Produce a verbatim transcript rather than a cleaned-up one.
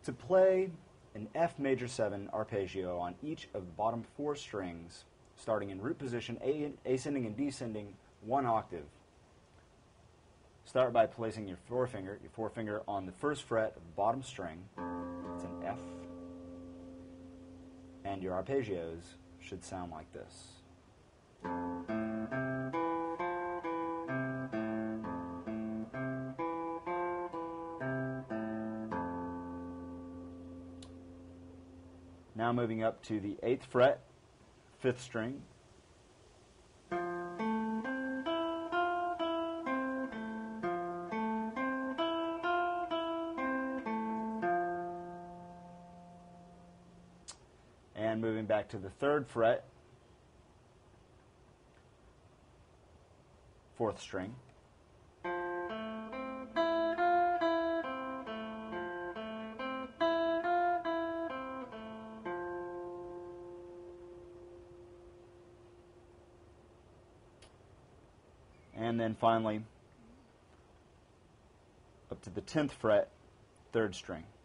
To play an F major seven arpeggio on each of the bottom four strings, starting in root position, a ascending and descending one octave, start by placing your forefinger, your forefinger on the first fret of the bottom string. It's an F. And your arpeggios should sound like this. Now moving up to the eighth fret, fifth string. And moving back to the third fret, fourth string. And then finally, up to the tenth fret, third string.